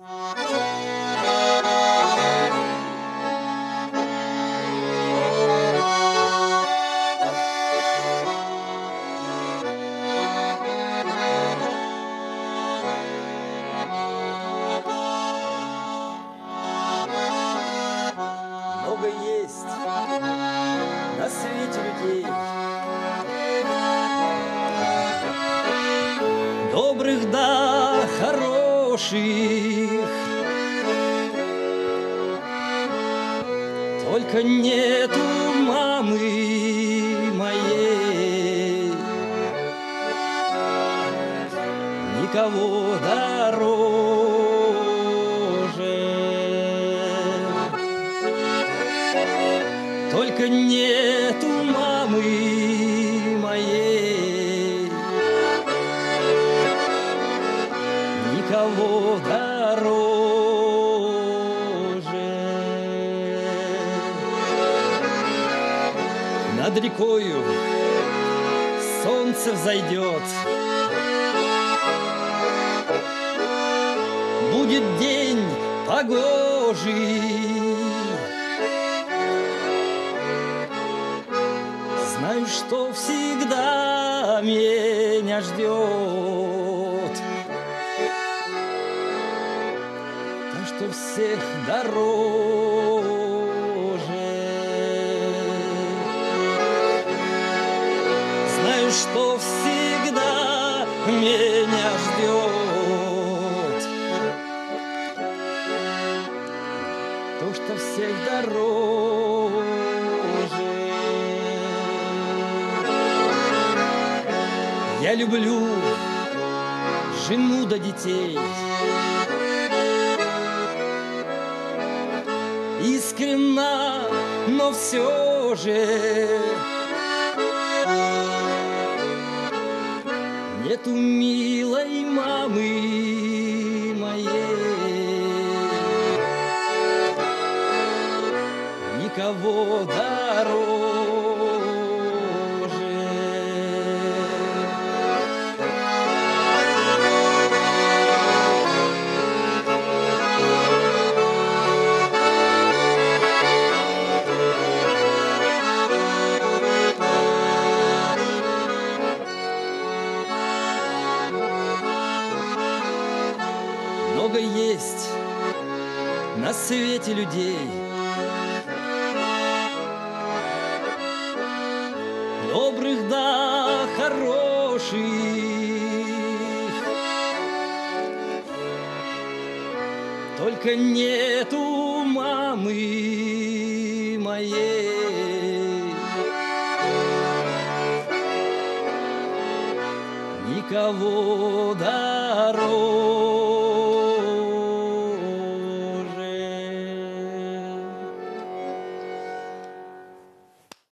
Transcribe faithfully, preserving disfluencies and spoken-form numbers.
Много есть на свете людей, добрых да хороших, только нету мамы моей, никого дороже, только нету мамы моей, никого дороже. Над рекою солнце взойдет, будет день погожий. Знаю, что всегда меня ждет, так что всех дороже. Знаю, что всегда меня ждет, то, что всех дороже. Я люблю жену да детей, искренно, но все же нету милой мамы моей, никого дороже. Много есть на свете людей, добрых да хороших, только нету мамы моей, никого дороже.